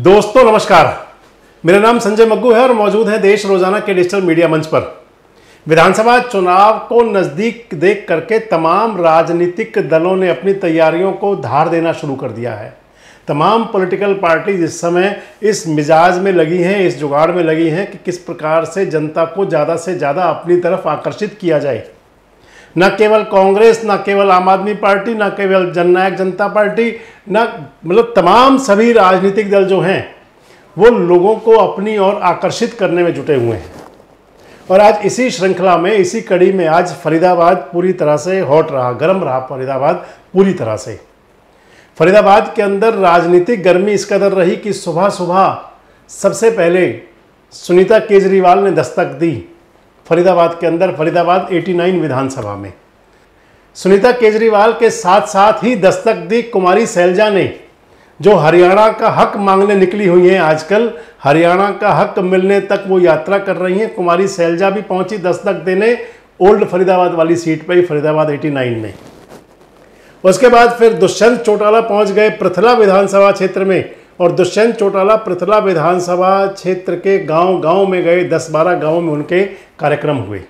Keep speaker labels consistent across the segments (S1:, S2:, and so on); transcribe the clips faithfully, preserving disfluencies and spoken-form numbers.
S1: दोस्तों नमस्कार, मेरा नाम संजय मग्गू है और मौजूद है देश रोजाना के डिजिटल मीडिया मंच पर। विधानसभा चुनाव को नजदीक देख करके तमाम राजनीतिक दलों ने अपनी तैयारियों को धार देना शुरू कर दिया है। तमाम पॉलिटिकल पार्टी इस समय इस मिजाज में लगी हैं, इस जुगाड़ में लगी हैं कि किस प्रकार से जनता को ज़्यादा से ज़्यादा अपनी तरफ आकर्षित किया जाए। न केवल कांग्रेस, न केवल आम आदमी पार्टी, न केवल जननायक जनता पार्टी, न मतलब तमाम सभी राजनीतिक दल जो हैं वो लोगों को अपनी ओर आकर्षित करने में जुटे हुए हैं। और आज इसी श्रृंखला में, इसी कड़ी में आज फरीदाबाद पूरी तरह से हॉट रहा, गर्म रहा फरीदाबाद पूरी तरह से। फरीदाबाद के अंदर राजनीतिक गर्मी इस कदर रही कि सुबह सुबह सबसे पहले सुनीता केजरीवाल ने दस्तक दी फरीदाबाद के अंदर, फरीदाबाद नवासी विधानसभा में। सुनीता केजरीवाल के साथ साथ ही दस्तक दी कुमारी सैलजा ने, जो हरियाणा का हक मांगने निकली हुई हैं। आजकल हरियाणा का हक मिलने तक वो यात्रा कर रही हैं। कुमारी सैलजा भी पहुंची दस्तक देने ओल्ड फरीदाबाद वाली सीट पर ही, फरीदाबाद नवासी में। उसके बाद फिर दुष्यंत चौटाला पहुंच गए पृथला विधानसभा क्षेत्र में, और दुष्यंत चौटाला पृथला विधानसभा क्षेत्र के गांव गांव में गए, दस बारह गांवों में उनके कार्यक्रम हुए।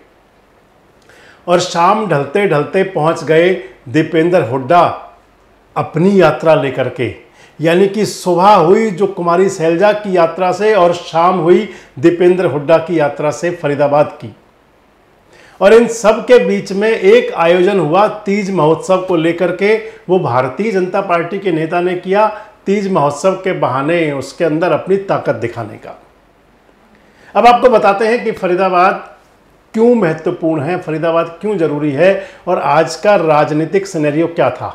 S1: और शाम ढलते ढलते पहुंच गए दीपेंद्र हुड्डा अपनी यात्रा लेकर के। यानी कि सुबह हुई जो कुमारी सैलजा की यात्रा से और शाम हुई दीपेंद्र हुड्डा की यात्रा से फरीदाबाद की। और इन सब के बीच में एक आयोजन हुआ तीज महोत्सव को लेकर के, वो भारतीय जनता पार्टी के नेता ने किया, तीज महोत्सव के बहाने उसके अंदर अपनी ताकत दिखाने का। अब आपको बताते हैं कि फरीदाबाद क्यों महत्वपूर्ण है, फरीदाबाद क्यों जरूरी है और आज का राजनीतिक सिनेरियो क्या था।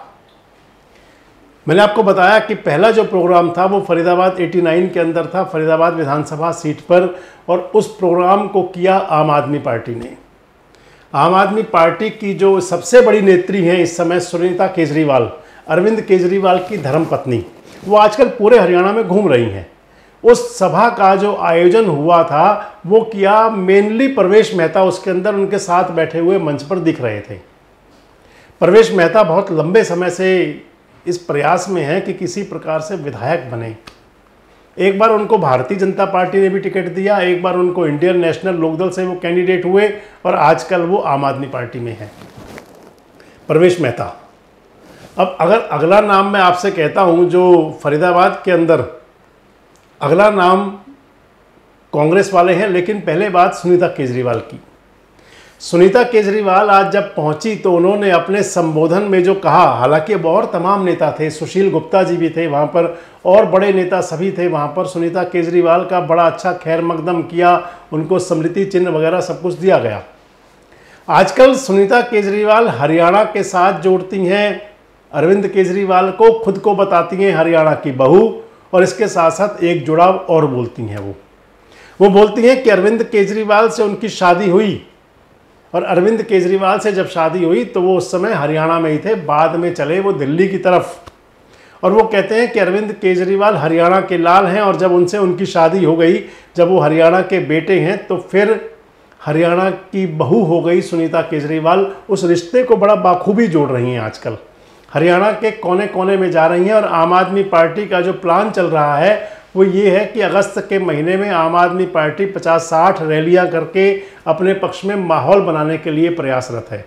S1: मैंने आपको बताया कि पहला जो प्रोग्राम था वो फरीदाबाद नवासी के अंदर था, फरीदाबाद विधानसभा सीट पर, और उस प्रोग्राम को किया आम आदमी पार्टी ने। आम आदमी पार्टी की जो सबसे बड़ी नेत्री हैं इस समय सुनीता केजरीवाल, अरविंद केजरीवाल की धर्मपत्नी, वो आजकल पूरे हरियाणा में घूम रही हैं। उस सभा का जो आयोजन हुआ था वो किया मेनली प्रवेश मेहता, उसके अंदर उनके साथ बैठे हुए मंच पर दिख रहे थे। प्रवेश मेहता बहुत लंबे समय से इस प्रयास में है कि किसी प्रकार से विधायक बने। एक बार उनको भारतीय जनता पार्टी ने भी टिकट दिया, एक बार उनको इंडियन नेशनल लोकदल से वो कैंडिडेट हुए, और आजकल वो आम आदमी पार्टी में है, प्रवेश मेहता। अब अगर अगला नाम मैं आपसे कहता हूं, जो फरीदाबाद के अंदर अगला नाम कांग्रेस वाले हैं, लेकिन पहले बात सुनीता केजरीवाल की। सुनीता केजरीवाल आज जब पहुंची तो उन्होंने अपने संबोधन में जो कहा, हालांकि अब और तमाम नेता थे, सुशील गुप्ता जी भी थे वहां पर, और बड़े नेता सभी थे वहां पर। सुनीता केजरीवाल का बड़ा अच्छा खैर मकदम किया, उनको स्मृति चिन्ह वगैरह सब कुछ दिया गया। आजकल सुनीता केजरीवाल हरियाणा के साथ जोड़ती हैं, अरविंद केजरीवाल को खुद को बताती हैं हरियाणा की बहू, और इसके साथ साथ एक जुड़ाव और बोलती हैं। वो वो बोलती हैं कि अरविंद केजरीवाल से उनकी शादी हुई, और अरविंद केजरीवाल से जब शादी हुई तो वो उस समय हरियाणा में ही थे, बाद में चले वो दिल्ली की तरफ। और वो कहते हैं कि अरविंद केजरीवाल हरियाणा के लाल हैं, और जब उनसे उनकी शादी हो गई, जब वो हरियाणा के बेटे हैं, तो फिर हरियाणा की बहू हो गई सुनीता केजरीवाल। उस रिश्ते को बड़ा बाखूबी जोड़ रही हैं आजकल, हरियाणा के कोने कोने में जा रही हैं। और आम आदमी पार्टी का जो प्लान चल रहा है वो ये है कि अगस्त के महीने में आम आदमी पार्टी पचास साठ रैलियां करके अपने पक्ष में माहौल बनाने के लिए प्रयासरत है।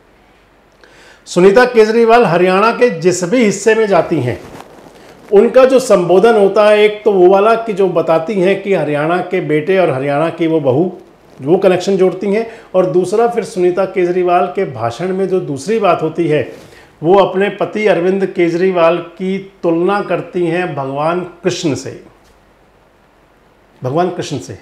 S1: सुनीता केजरीवाल हरियाणा के जिस भी हिस्से में जाती हैं, उनका जो संबोधन होता है, एक तो वो वाला कि जो बताती हैं कि हरियाणा के बेटे और हरियाणा की वो बहू, वो कनेक्शन जोड़ती हैं, और दूसरा फिर सुनीता केजरीवाल के भाषण में जो दूसरी बात होती है, वो अपने पति अरविंद केजरीवाल की तुलना करती हैं भगवान कृष्ण से, भगवान कृष्ण से।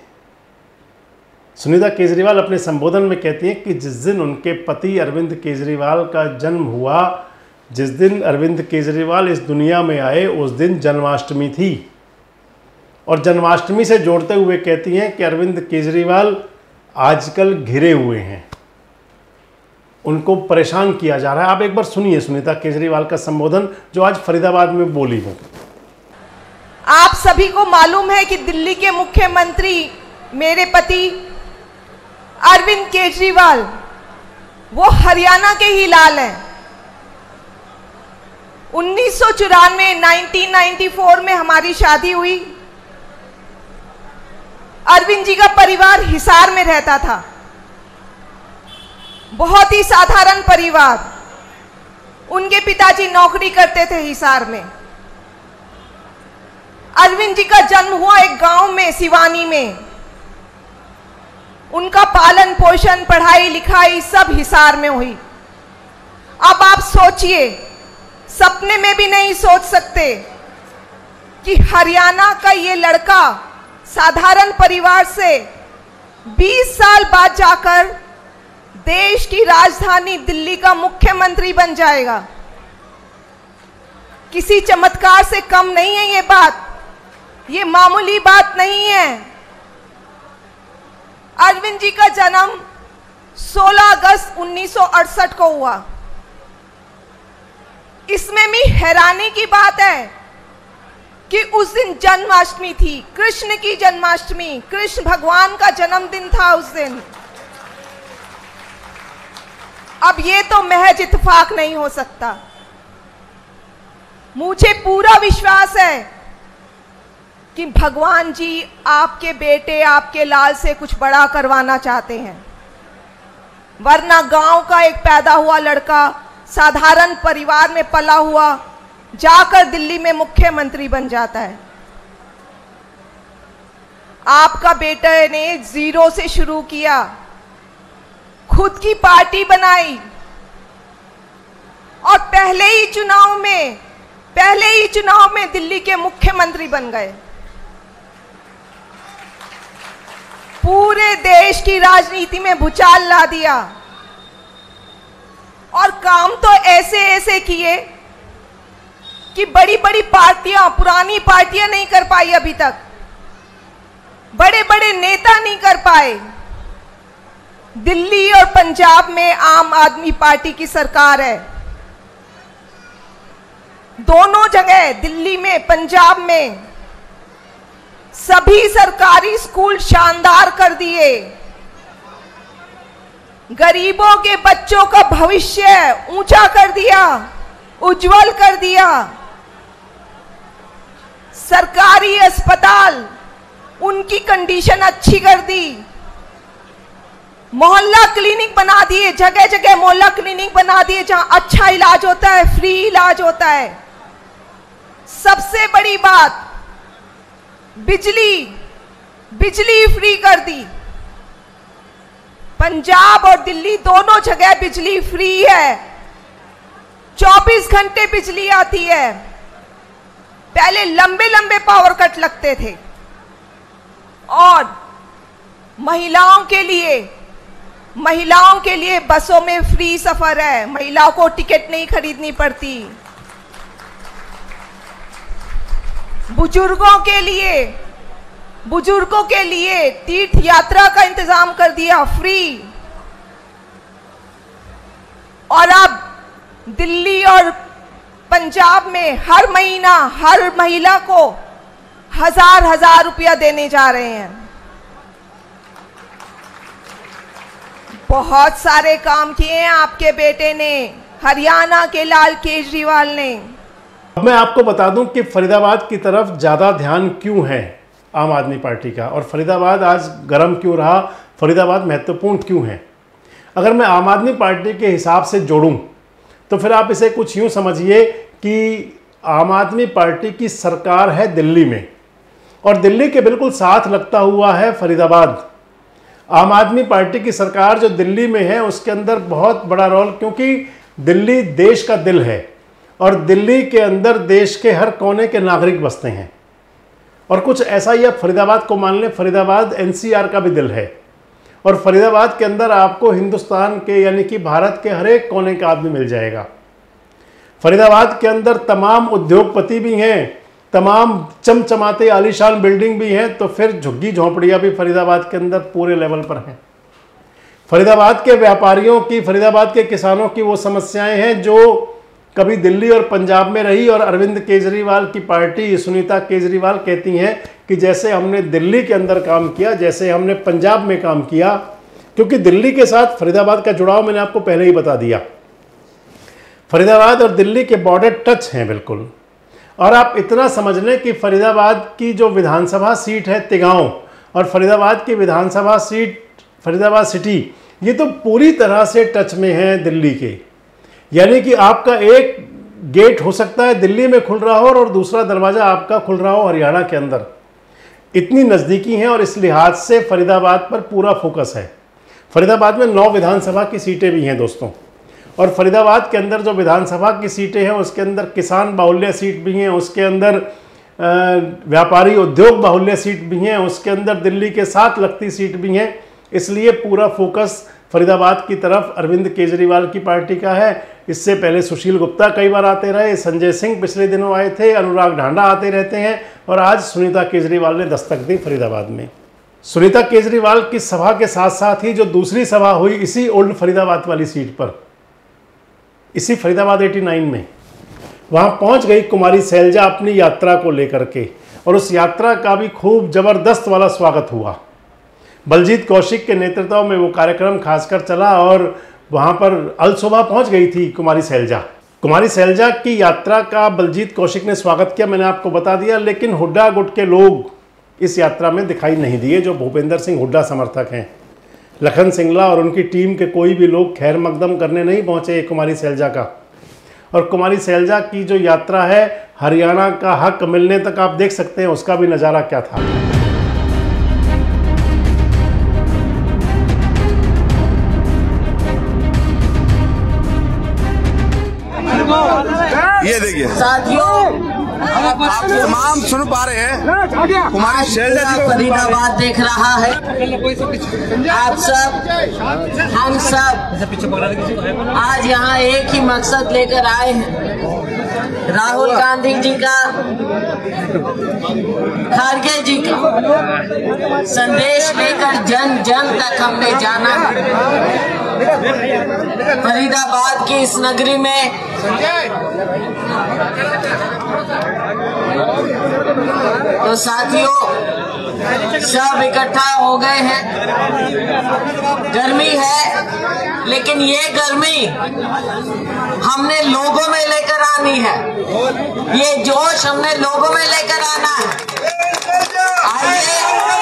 S1: सुनीता केजरीवाल अपने संबोधन में कहती हैं कि जिस दिन उनके पति अरविंद केजरीवाल का जन्म हुआ, जिस दिन अरविंद केजरीवाल इस दुनिया में आए, उस दिन जन्माष्टमी थी। और जन्माष्टमी से जोड़ते हुए कहती हैं कि अरविंद केजरीवाल आजकल घिरे हुए हैं, उनको परेशान किया जा रहा है। आप एक बार सुनिए सुनीता केजरीवाल का संबोधन जो आज फरीदाबाद में बोली हो।
S2: आप सभी को मालूम है कि दिल्ली के मुख्यमंत्री मेरे पति अरविंद केजरीवाल वो हरियाणा के ही लाल हैं। उन्नीस सौ चौरानवे उन्नीस सौ चौरानवे में हमारी शादी हुई अरविंद जी का परिवार हिसार में रहता था, बहुत ही साधारण परिवार। उनके पिताजी नौकरी करते थे हिसार में। अरविंद जी का जन्म हुआ एक गांव में, सिवानी में। उनका पालन पोषण, पढ़ाई लिखाई सब हिसार में हुई। अब आप सोचिए, सपने में भी नहीं सोच सकते कि हरियाणा का ये लड़का साधारण परिवार से बीस साल बाद जाकर देश की राजधानी दिल्ली का मुख्यमंत्री बन जाएगा। किसी चमत्कार से कम नहीं है ये बात, ये मामूली बात नहीं है। अरविंद जी का जन्म सोलह अगस्त उन्नीस सौ अड़सठ को हुआ। इसमें भी हैरानी की बात है कि उस दिन जन्माष्टमी थी, कृष्ण की जन्माष्टमी, कृष्ण भगवान का जन्मदिन था उस दिन। अब ये तो महज इत्तेफाक नहीं हो सकता। मुझे पूरा विश्वास है कि भगवान जी आपके बेटे, आपके लाल से कुछ बड़ा करवाना चाहते हैं, वरना गांव का एक पैदा हुआ लड़का, साधारण परिवार में पला हुआ, जाकर दिल्ली में मुख्यमंत्री बन जाता है। आपका बेटे ने जीरो से शुरू किया, खुद की पार्टी बनाई और पहले ही चुनाव में पहले ही चुनाव में दिल्ली के मुख्यमंत्री बन गए। पूरे देश की राजनीति में भूचाल ला दिया और काम तो ऐसे ऐसे किए कि बड़ी बड़ी पार्टियां, पुरानी पार्टियां नहीं कर पाई अभी तक, बड़े बड़े नेता नहीं कर पाए। दिल्ली और पंजाब में आम आदमी पार्टी की सरकार है। दोनों जगह, दिल्ली में, पंजाब में, सभी सरकारी स्कूल शानदार कर दिए। गरीबों के बच्चों का भविष्य ऊंचा कर दिया, उज्जवल कर दिया। सरकारी अस्पताल, उनकी कंडीशन अच्छी कर दी। मोहल्ला क्लिनिक बना दिए, जगह जगह मोहल्ला क्लिनिक बना दिए जहां अच्छा इलाज होता है, फ्री इलाज होता है। सबसे बड़ी बात, बिजली बिजली फ्री कर दी। पंजाब और दिल्ली दोनों जगह बिजली फ्री है, चौबीस घंटे बिजली आती है। पहले लंबे लंबे पावर कट लगते थे। और महिलाओं के लिए महिलाओं के लिए बसों में फ्री सफर है, महिलाओं को टिकट नहीं खरीदनी पड़ती। बुजुर्गों के लिए बुजुर्गों के लिए तीर्थ यात्रा का इंतजाम कर दिया, फ्री। और अब दिल्ली और पंजाब में हर महीना हर महिला को हजार हजार रुपया देने जा रहे हैं। बहुत सारे काम किए हैं आपके बेटे ने, हरियाणा के लाल केजरीवाल ने।
S1: अब मैं आपको बता दूं कि फरीदाबाद की तरफ ज़्यादा ध्यान क्यों है आम आदमी पार्टी का, और फरीदाबाद आज गर्म क्यों रहा, फरीदाबाद महत्वपूर्ण क्यों है। अगर मैं आम आदमी पार्टी के हिसाब से जोड़ूं तो फिर आप इसे कुछ यूं समझिए कि आम आदमी पार्टी की सरकार है दिल्ली में, और दिल्ली के बिल्कुल साथ लगता हुआ है फरीदाबाद। आम आदमी पार्टी की सरकार जो दिल्ली में है उसके अंदर बहुत बड़ा रोल, क्योंकि दिल्ली देश का दिल है और दिल्ली के अंदर देश के हर कोने के नागरिक बसते हैं। और कुछ ऐसा ही आप फरीदाबाद को मान लें, फरीदाबाद एनसीआर का भी दिल है, और फरीदाबाद के अंदर आपको हिंदुस्तान के यानी कि भारत के हर एक कोने का आदमी मिल जाएगा। फरीदाबाद के अंदर तमाम उद्योगपति भी हैं, तमाम चमचमाते आलीशान बिल्डिंग भी हैं, तो फिर झुग्गी झोंपड़ियाँ भी फरीदाबाद के अंदर पूरे लेवल पर हैं। फरीदाबाद के व्यापारियों की, फरीदाबाद के किसानों की वो समस्याएं हैं जो कभी दिल्ली और पंजाब में रही, और अरविंद केजरीवाल की पार्टी, सुनीता केजरीवाल कहती हैं कि जैसे हमने दिल्ली के अंदर काम किया, जैसे हमने पंजाब में काम किया, क्योंकि दिल्ली के साथ फरीदाबाद का जुड़ाव मैंने आपको पहले ही बता दिया। फरीदाबाद और दिल्ली के बॉर्डर टच हैं बिल्कुल। और आप इतना समझ लें कि फरीदाबाद की जो विधानसभा सीट है तिगांव, और फरीदाबाद की विधानसभा सीट, फरीदाबाद सिटी, ये तो पूरी तरह से टच में है दिल्ली के। यानी कि आपका एक गेट हो सकता है दिल्ली में खुल रहा हो और दूसरा दरवाज़ा आपका खुल रहा हो हरियाणा के अंदर। इतनी नज़दीकी हैं और इस लिहाज से फरीदाबाद पर पूरा फोकस है। फरीदाबाद में नौ विधानसभा की सीटें भी हैं दोस्तों, और फरीदाबाद के अंदर जो विधानसभा की सीटें हैं उसके अंदर किसान बाहुल्य सीट भी हैं, उसके अंदर व्यापारी उद्योग बाहुल्य सीट भी हैं, उसके अंदर दिल्ली के साथ लगती सीट भी हैं। इसलिए पूरा फोकस फरीदाबाद की तरफ अरविंद केजरीवाल की पार्टी का है। इससे पहले सुशील गुप्ता कई बार आते रहे, संजय सिंह पिछले दिनों आए थे, अनुराग ढांडा आते रहते हैं, और आज सुनीता केजरीवाल ने दस्तक दी फरीदाबाद में। सुनीता केजरीवाल की सभा के साथ साथ ही जो दूसरी सभा हुई इसी ओल्ड फरीदाबाद वाली सीट पर, इसी फरीदाबाद नवासी में, वहां पहुंच गई कुमारी शैलजा अपनी यात्रा को लेकर के, और उस यात्रा का भी खूब जबरदस्त वाला स्वागत हुआ। बलजीत कौशिक के नेतृत्व में वो कार्यक्रम खासकर चला और वहां पर अल सुबह पहुंच गई थी कुमारी शैलजा। कुमारी शैलजा की यात्रा का बलजीत कौशिक ने स्वागत किया, मैंने आपको बता दिया, लेकिन हुड्डा गुट के लोग इस यात्रा में दिखाई नहीं दिए, जो भूपेंद्र सिंह हुड्डा समर्थक हैं। लखन सिंगला और उनकी टीम के कोई भी लोग खैर मकदम करने नहीं पहुंचे कुमारी शैलजा का। और कुमारी शैलजा की जो यात्रा है, हरियाणा का हक मिलने तक आप देख सकते हैं उसका भी नज़ारा क्या था।
S3: ये देखिए साथियों, आप तमाम सुन पा रहे हैं, कुमारी शैलजा जी
S4: फरीदाबाद देख रहा है। आप सब, हम सब आज यहाँ एक ही मकसद लेकर आए हैं, राहुल गांधी जी का, खड़गे जी का संदेश लेकर जन जन तक हमने जाना है। फरीदाबाद की इस नगरी में तो साथियों सब इकट्ठा हो गए हैं। गर्मी है, लेकिन ये गर्मी हमने लोगों में लेकर आनी है, ये जोश हमने लोगों में लेकर आना है। आइए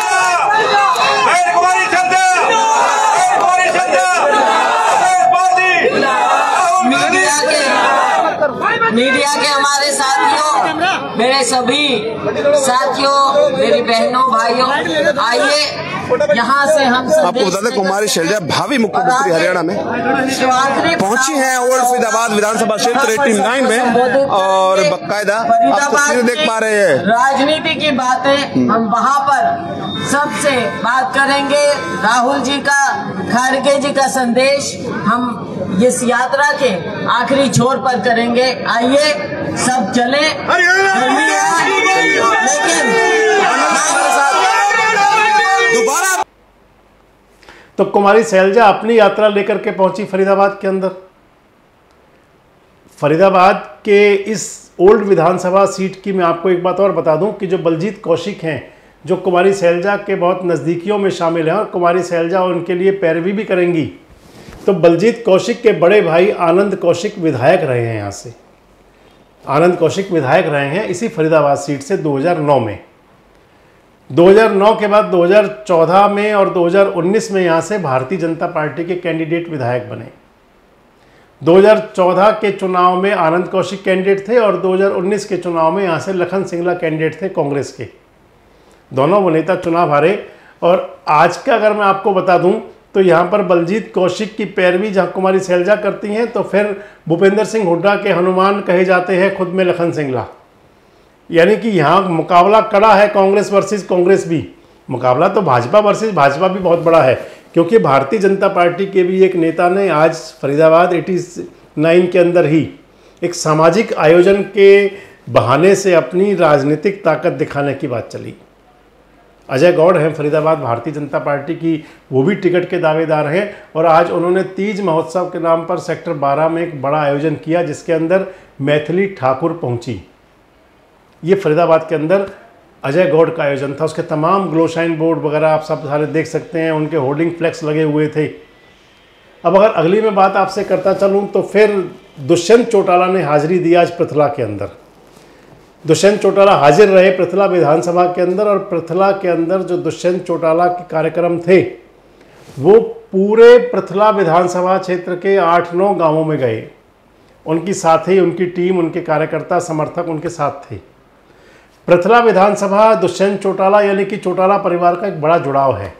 S4: मीडिया के हमारे साथियों, मेरे सभी साथियों, मेरी बहनों भाइयों, आइए यहाँ से हम
S3: आपको बता दें कुमारी शैलजा भावी मुख्यमंत्री हरियाणा में पहुंची हैं ओल्ड फरीदाबाद विधानसभा क्षेत्र नवासी में, और बकायदा आप तस्वीरें देख पा रहे हैं।
S4: राजनीति की बातें हम वहाँ पर सबसे बात करेंगे। राहुल जी का, खड़गे जी का संदेश हम इस यात्रा के आखिरी छोर पर करेंगे। आइए सब चले, लेकिन
S3: दोबारा
S1: तो कुमारी शैलजा अपनी यात्रा लेकर के पहुंची फरीदाबाद के अंदर। फरीदाबाद के इस ओल्ड विधानसभा सीट की मैं आपको एक बात और बता दूं कि जो बलजीत कौशिक हैं, जो कुमारी शैलजा के बहुत नज़दीकियों में शामिल हैं, और कुमारी शैलजा उनके लिए पैरवी भी करेंगी। तो बलजीत कौशिक के बड़े भाई आनंद कौशिक विधायक रहे हैं यहाँ से। आनंद कौशिक विधायक रहे हैं इसी फरीदाबाद सीट से दो हज़ार नौ में। दो हज़ार नौ के बाद दो हज़ार चौदह में और दो हज़ार उन्नीस में यहाँ से भारतीय जनता पार्टी के कैंडिडेट विधायक बने। दो हज़ार चौदह के चुनाव में आनंद कौशिक कैंडिडेट थे और दो हज़ार उन्नीस के चुनाव में यहाँ से लखन सिंगला कैंडिडेट थे कांग्रेस के। दोनों वो नेता चुनाव हारे। और आज का अगर मैं आपको बता दूं तो यहाँ पर बलजीत कौशिक की पैरवी जहाँ कुमारी शैलजा करती हैं, तो फिर भूपेंद्र सिंह हुड्डा के हनुमान कहे जाते हैं खुद में लखन सिंगला। यानी कि यहाँ मुकाबला कड़ा है, कांग्रेस वर्सेस कांग्रेस भी। मुकाबला तो भाजपा वर्सेस भाजपा भी बहुत बड़ा है, क्योंकि भारतीय जनता पार्टी के भी एक नेता ने आज फरीदाबाद नवासी के अंदर ही एक सामाजिक आयोजन के बहाने से अपनी राजनीतिक ताकत दिखाने की बात चली। अजय गौड़ हैं फरीदाबाद भारतीय जनता पार्टी की, वो भी टिकट के दावेदार हैं, और आज उन्होंने तीज महोत्सव के नाम पर सेक्टर बारह में एक बड़ा आयोजन किया जिसके अंदर मैथिली ठाकुर पहुंची। ये फरीदाबाद के अंदर अजय गौड़ का आयोजन था। उसके तमाम ग्लोशाइन बोर्ड वगैरह आप सब सारे देख सकते हैं, उनके होर्डिंग फ्लैक्स लगे हुए थे। अब अगर अगली में बात आपसे करता चलूँ तो फिर दुष्यंत चौटाला ने हाजिरी दी आज पृथला के अंदर। दुष्यंत चौटाला हाजिर रहे पृथला विधानसभा के अंदर, और पृथला के अंदर जो दुष्यंत चौटाला के कार्यक्रम थे वो पूरे पृथला विधानसभा क्षेत्र के आठ नौ गांवों में गए। उनकी साथी, उनकी टीम, उनके कार्यकर्ता, समर्थक उनके साथ थे। पृथला विधानसभा दुष्यंत चौटाला यानी कि चौटाला परिवार का एक बड़ा जुड़ाव है।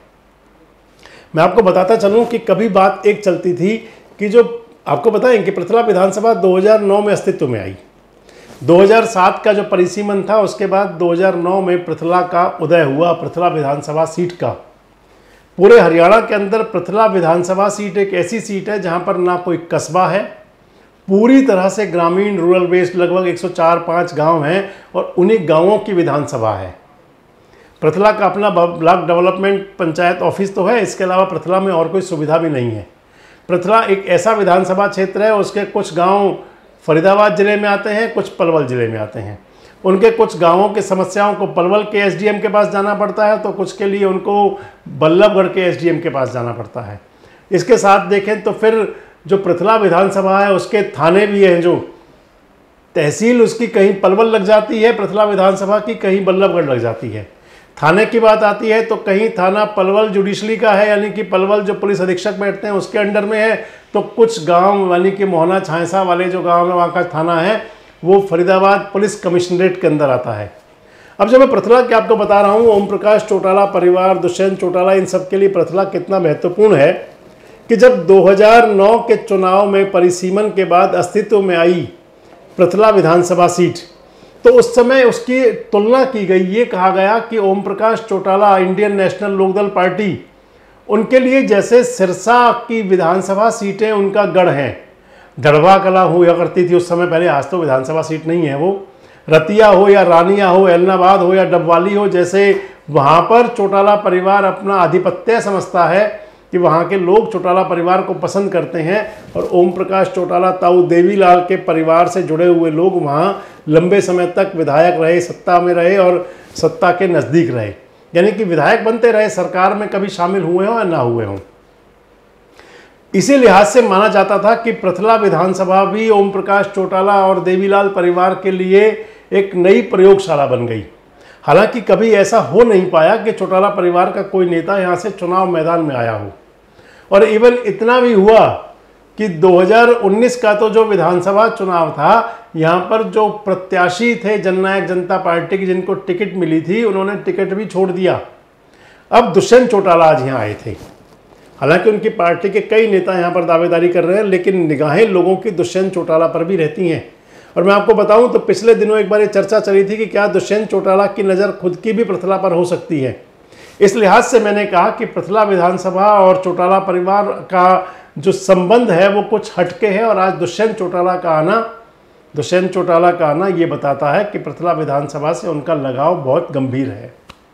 S1: मैं आपको बताता चलूं कि कभी बात एक चलती थी कि जो आपको बताएं कि पृथला विधानसभा दो हज़ार नौ में अस्तित्व में आई। दो हज़ार सात का जो परिसीमन था उसके बाद दो हज़ार नौ में पृथला का उदय हुआ, पृथला विधानसभा सीट का। पूरे हरियाणा के अंदर पृथला विधानसभा सीट एक ऐसी सीट है जहां पर ना कोई कस्बा है, पूरी तरह से ग्रामीण रूरल बेस्ड, लगभग एक सौ चार पाँच गांव हैं और उन्हीं गांवों की विधानसभा है। पृथला का अपना ब्लॉक डेवलपमेंट पंचायत ऑफिस तो है, इसके अलावा पृथला में और कोई सुविधा भी नहीं है। पृथला एक ऐसा विधानसभा क्षेत्र है, उसके कुछ गांव फरीदाबाद जिले में आते हैं, कुछ पलवल जिले में आते हैं। उनके कुछ गांवों की समस्याओं को पलवल के एसडीएम के पास जाना पड़ता है, तो कुछ के लिए उनको बल्लभगढ़ के एसडीएम के पास जाना पड़ता है। इसके साथ देखें तो फिर जो पृथला विधानसभा है उसके थाने भी हैं, जो तहसील उसकी कहीं पलवल लग जाती है पृथला विधानसभा की, कहीं बल्लभगढ़ लग जाती है। थाने की बात आती है तो कहीं थाना पलवल जुडिशली का है, यानी कि पलवल जो पुलिस अधीक्षक बैठते हैं उसके अंडर में है, तो कुछ गांव यानी कि मोहना छांसा वाले जो गांव में वहाँ का थाना है वो फरीदाबाद पुलिस कमिश्नरेट के अंदर आता है। अब जब मैं पृथला के आपको बता रहा हूँ, ओम प्रकाश चौटाला परिवार, दुष्यंत चौटाला, इन सब के लिए पृथला कितना महत्वपूर्ण है कि जब दो हज़ार नौ के चुनाव में परिसीमन के बाद अस्तित्व में आई पृथला विधानसभा सीट, तो उस समय उसकी तुलना की गई, ये कहा गया कि Om Prakash Chautala, Indian National Lokdal party, उनके लिए जैसे सिरसा की विधानसभा सीटें उनका गढ़ हैं। गढ़वा कला हुआ करती थी उस समय पहले, आज तो विधानसभा सीट नहीं है वो। रतिया हो या रानिया हो, एलनाबाद हो या डबवाली हो, जैसे वहाँ पर चौटाला परिवार अपना आधिपत्य समझता है कि वहाँ के लोग चौटाला परिवार को पसंद करते हैं, और ओम प्रकाश चौटाला, ताऊ देवीलाल के परिवार से जुड़े हुए लोग वहाँ लंबे समय तक विधायक रहे, सत्ता में रहे और सत्ता के नज़दीक रहे, यानी कि विधायक बनते रहे, सरकार में कभी शामिल हुए हों या ना हुए हों। इसी लिहाज से माना जाता था कि पृथला विधानसभा भी ओम प्रकाश चौटाला और देवीलाल परिवार के लिए एक नई प्रयोगशाला बन गई। हालांकि कभी ऐसा हो नहीं पाया कि चौटाला परिवार का कोई नेता यहाँ से चुनाव मैदान में आया हो, और इवन इतना भी हुआ कि दो हज़ार उन्नीस का तो जो विधानसभा चुनाव था, यहाँ पर जो प्रत्याशी थे जननायक जनता पार्टी की, जिनको टिकट मिली थी, उन्होंने टिकट भी छोड़ दिया। अब दुष्यंत चौटाला आज यहाँ आए थे। हालांकि उनकी पार्टी के कई नेता यहाँ पर दावेदारी कर रहे हैं, लेकिन निगाहें लोगों की दुष्यंत चौटाला पर भी रहती हैं। और मैं आपको बताऊं तो पिछले दिनों एक बार ये चर्चा चली थी कि क्या दुष्यंत चौटाला की नज़र खुद की भी पृथला पर हो सकती है। इस लिहाज से मैंने कहा कि पृथला विधानसभा और चौटाला परिवार का जो संबंध है वो कुछ हटके है, और आज दुष्यंत चौटाला का आना दुष्यंत चौटाला का आना ये बताता है कि पृथला विधानसभा से उनका लगाव बहुत गंभीर है।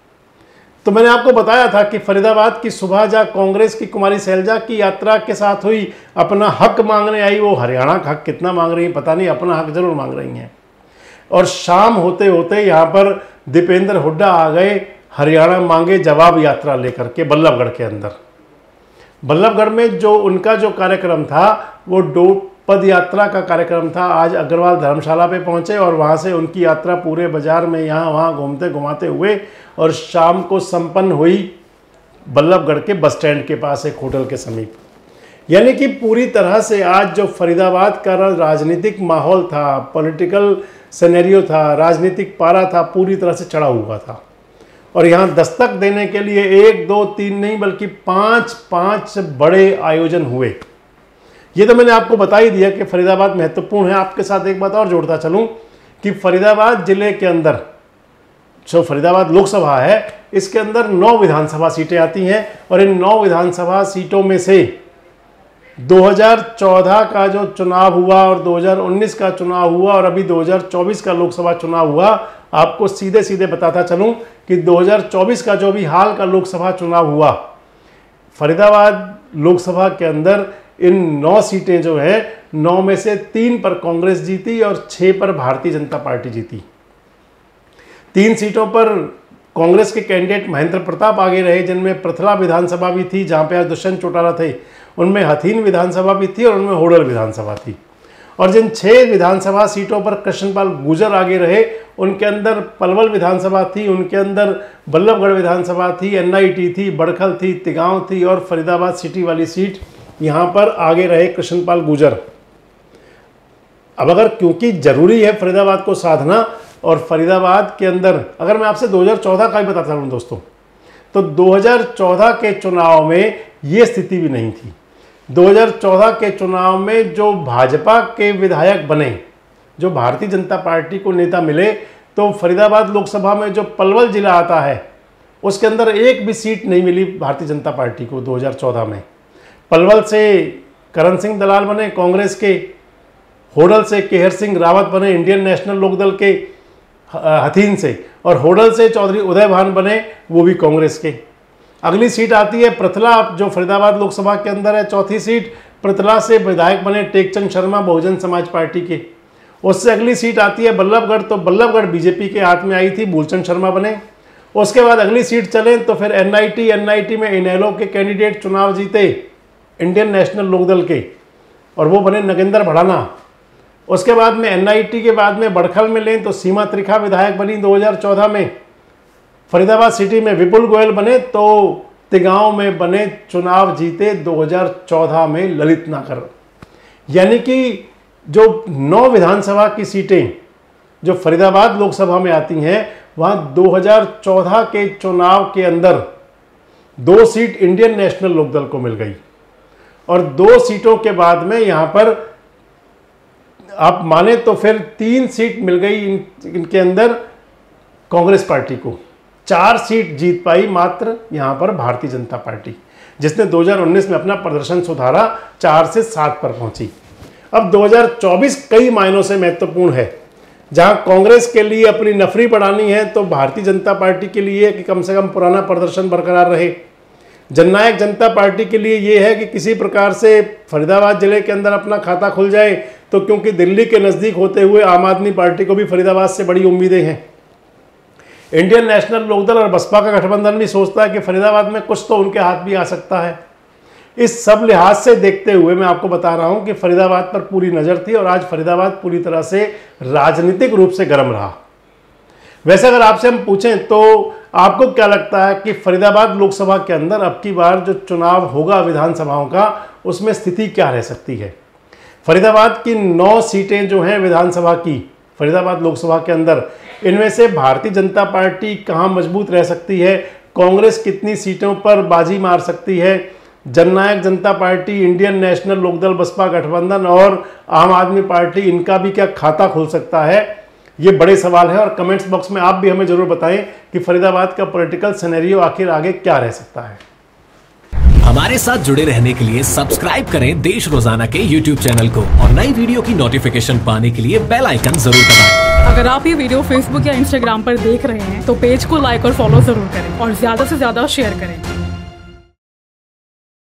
S1: तो मैंने आपको बताया था कि फरीदाबाद की सुबह जहाँ कांग्रेस की कुमारी शैलजा की यात्रा के साथ हुई, अपना हक मांगने आई, वो हरियाणा का हक कितना मांग रही है पता नहीं, अपना हक जरूर मांग रही हैं। और शाम होते होते यहाँ पर दीपेंद्र हुड्डा आ गए हरियाणा मांगे जवाब यात्रा लेकर के बल्लभगढ़ के अंदर। बल्लभगढ़ में जो उनका जो कार्यक्रम था वो दो पद यात्रा का कार्यक्रम था। आज अग्रवाल धर्मशाला पे पहुंचे और वहां से उनकी यात्रा पूरे बाजार में यहाँ वहाँ घूमते घुमाते हुए और शाम को संपन्न हुई बल्लभगढ़ के बस स्टैंड के पास एक होटल के समीप। यानी कि पूरी तरह से आज जो फरीदाबाद का राजनीतिक माहौल था, पॉलिटिकल सिनेरियो था, राजनीतिक पारा था, पूरी तरह से चढ़ा हुआ था। और यहाँ दस्तक देने के लिए एक दो तीन नहीं बल्कि पांच पांच बड़े आयोजन हुए। ये तो मैंने आपको बता ही दिया कि फरीदाबाद महत्वपूर्ण है। आपके साथ एक बात और जोड़ता चलूं कि फरीदाबाद जिले के अंदर जो फरीदाबाद लोकसभा है, इसके अंदर नौ विधानसभा सीटें आती हैं, और इन नौ विधानसभा सीटों में से दो हज़ार चौदह का जो चुनाव हुआ और दो हज़ार उन्नीस का चुनाव हुआ और अभी दो हज़ार चौबीस का लोकसभा चुनाव हुआ, आपको सीधे सीधे बताता चलूं कि दो हज़ार चौबीस का जो भी हाल का लोकसभा चुनाव हुआ, फरीदाबाद लोकसभा के अंदर इन नौ सीटें जो है, नौ में से तीन पर कांग्रेस जीती और छह पर भारतीय जनता पार्टी जीती। तीन सीटों पर कांग्रेस के कैंडिडेट महेंद्र प्रताप आगे रहे, जिनमें पृथला विधानसभा भी थी जहां पे आज दुष्यंत चौटाला थे, उनमें हथीन विधानसभा भी थी और उनमें होडल विधानसभा थी। और जिन छह विधानसभा सीटों पर कृष्णपाल गुर्जर आगे रहे, उनके अंदर पलवल विधानसभा थी, उनके अंदर बल्लभगढ़ विधानसभा थी, एनआईटी थी, बड़खल थी, तिगांव थी और फरीदाबाद सिटी वाली सीट यहाँ पर आगे रहे कृष्णपाल गुर्जर। अब अगर क्योंकि जरूरी है फरीदाबाद को साधना, और फरीदाबाद के अंदर अगर मैं आपसे दो हज़ार चौदह का ही बताता हूँ दोस्तों, तो दो हज़ार चौदह के चुनाव में ये स्थिति भी नहीं थी। दो हज़ार चौदह के चुनाव में जो भाजपा के विधायक बने, जो भारतीय जनता पार्टी को नेता मिले, तो फरीदाबाद लोकसभा में जो पलवल जिला आता है उसके अंदर एक भी सीट नहीं मिली भारतीय जनता पार्टी को। दो हज़ार चौदह में पलवल से करण सिंह दलाल बने कांग्रेस के, होडल से केहर सिंह रावत बने इंडियन नेशनल लोकदल के हथीन से, और होडल से चौधरी उदय भान बने वो भी कांग्रेस के। अगली सीट आती है प्रथला, जो फरीदाबाद लोकसभा के अंदर है, चौथी सीट प्रथला से विधायक बने टेकचंद शर्मा बहुजन समाज पार्टी के। उससे अगली सीट आती है बल्लभगढ़, तो बल्लभगढ़ बीजेपी के हाथ में आई थी, मूलचंद शर्मा बने। उसके बाद अगली सीट चले तो फिर एनआईटी एनआईटी में इनेलो के कैंडिडेट चुनाव जीते इंडियन नेशनल लोकदल के, और वो बने नगेंद्र भड़ाना। उसके बाद में एनआईटी के बाद में बड़खल में लें तो सीमा त्रिखा विधायक बनी दो हज़ार चौदह में। फरीदाबाद सिटी में विपुल गोयल बने, तो तिगांव में बने, चुनाव जीते दो हज़ार चौदह में ललित नागर। यानी कि जो नौ विधानसभा की सीटें जो फरीदाबाद लोकसभा में आती हैं, वहाँ दो हज़ार चौदह के चुनाव के अंदर दो सीट इंडियन नेशनल लोकदल को मिल गई, और दो सीटों के बाद में यहाँ पर आप माने तो फिर तीन सीट मिल गई इन, इनके अंदर कांग्रेस पार्टी को। चार सीट जीत पाई मात्र यहाँ पर भारतीय जनता पार्टी, जिसने दो हज़ार उन्नीस में अपना प्रदर्शन सुधारा, चार से सात पर पहुंची। अब दो हज़ार चौबीस कई मायनों से महत्वपूर्ण है। जहां कांग्रेस के लिए अपनी नफरी बढ़ानी है, तो भारतीय जनता पार्टी के लिए कि कम से कम पुराना प्रदर्शन बरकरार रहे। जननायक जनता पार्टी के लिए ये है कि किसी प्रकार से फरीदाबाद जिले के अंदर अपना खाता खुल जाए, तो क्योंकि दिल्ली के नज़दीक होते हुए आम आदमी पार्टी को भी फरीदाबाद से बड़ी उम्मीदें हैं। इंडियन नेशनल लोकदल और बसपा का गठबंधन भी सोचता है कि फरीदाबाद में कुछ तो उनके हाथ भी आ सकता है। इस सब लिहाज से देखते हुए मैं आपको बता रहा हूं कि फरीदाबाद पर पूरी नज़र थी, और आज फरीदाबाद पूरी तरह से राजनीतिक रूप से गर्म रहा। वैसे अगर आपसे हम पूछें तो आपको क्या लगता है कि फरीदाबाद लोकसभा के अंदर अब की बार जो चुनाव होगा विधानसभाओं का, उसमें स्थिति क्या रह सकती है? फरीदाबाद की नौ सीटें जो हैं विधानसभा की फरीदाबाद लोकसभा के अंदर, इनमें से भारतीय जनता पार्टी कहाँ मजबूत रह सकती है? कांग्रेस कितनी सीटों पर बाजी मार सकती है? Jannayak Janata party, Indian National Lokdal, बसपा गठबंधन और आम आदमी पार्टी, इनका भी क्या खाता खुल सकता है? ये बड़े सवाल है, और कमेंट्स बॉक्स में आप भी हमें जरूर बताएं कि फरीदाबाद का पॉलिटिकल सिनेरियो आखिर आगे क्या रह सकता है।
S5: हमारे साथ जुड़े रहने के लिए सब्सक्राइब करें देश रोजाना के यूट्यूब चैनल को, और नई वीडियो की नोटिफिकेशन पाने के लिए बेल आइकन जरूर दबाएं।
S6: अगर आप ये वीडियो फेसबुक या इंस्टाग्राम पर देख रहे हैं तो पेज को लाइक और फॉलो जरूर करें, और ज्यादा से ज्यादा शेयर करें।